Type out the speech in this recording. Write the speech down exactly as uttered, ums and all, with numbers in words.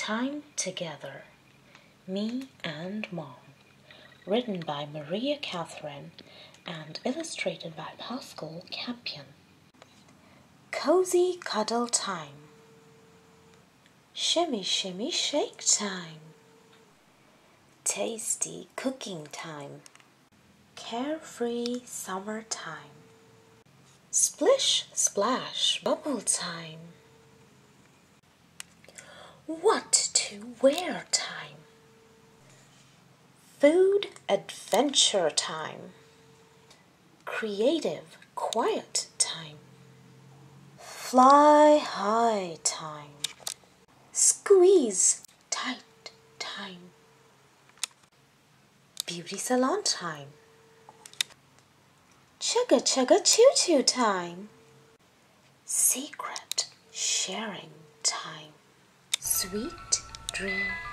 Time Together, Me and Mom, written by Maria Catherine and illustrated by Pascal Campion. Cozy cuddle time. Shimmy shimmy shake time. Tasty cooking time. Carefree summer time. Splish splash bubble time. What to wear time. Food adventure time. Creative quiet time. Fly high time. Squeeze tight time. Beauty salon time. Chugga chugga choo choo time. Secret sharing time. Sweet dream